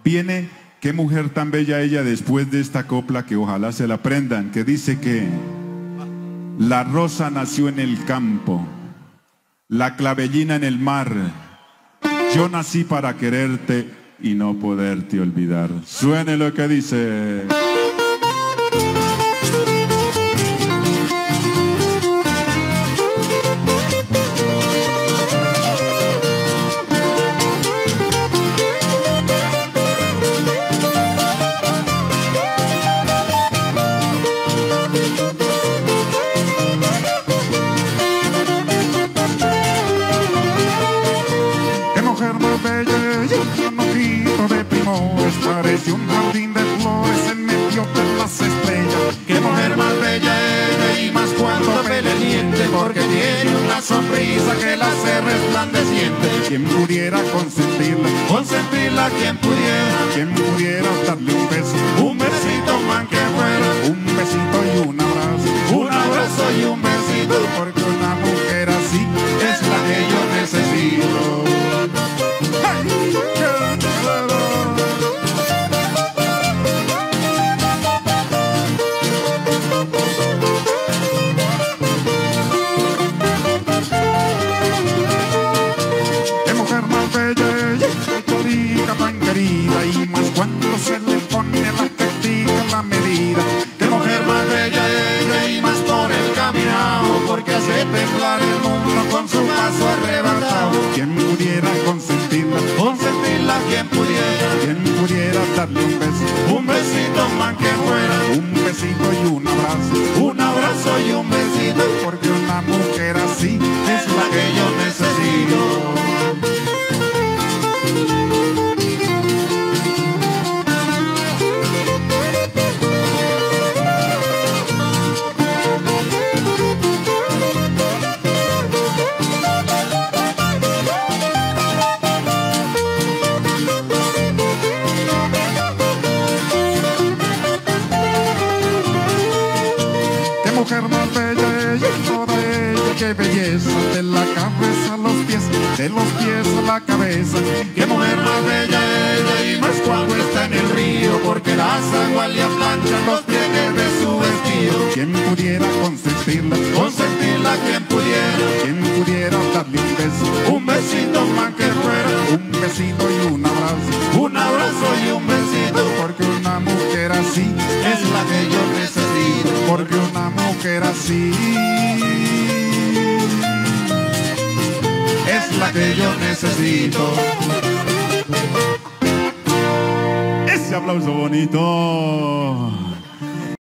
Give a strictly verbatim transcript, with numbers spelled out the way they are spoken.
Viene, qué mujer tan bella ella después de esta copla que ojalá se la aprendan, que dice que la rosa nació en el campo, la clavellina en el mar. Yo nací para quererte y no poderte olvidar. Suene lo que dice. Parece un jardín de flores en medio de las estrellas. Qué mujer más bella ella, y más cuando peleniente, porque tiene una sonrisa que la hace resplandeciente. Quien pudiera consentirla, consentirla quien pudiera, quien pudiera darle un beso, un besito man que fuera, un besito y un abrazo, un abrazo y un besito, porque una mujer así es la que yo necesito. y más cuando se le pone la castiga la medida. Qué mujer más bella ella, y más por el caminado, porque hace temblar el mundo con su paso arrebatado. Quien pudiera consentirla, consentirla quien pudiera, quien pudiera darle un beso, un besito man que fuera, un besito y un abrazo, un abrazo y un besito, porque una mujer así es la que yo necesito. mujer más bella ella, toda ella, qué belleza, de la cabeza a los pies, de los pies a la cabeza. Qué mujer más bella ella, y más cuando está en el río, porque las aguas le aplanchan los pliegues de su vestido. Quien pudiera consentirla, consentirla quien pudiera, quien pudiera darle un beso, un besito más que fuera, un besito y un abrazo, un abrazo y un besito, porque una mujer así es la que yo necesito, porque una mujer así es la que yo necesito. Ese aplauso bonito.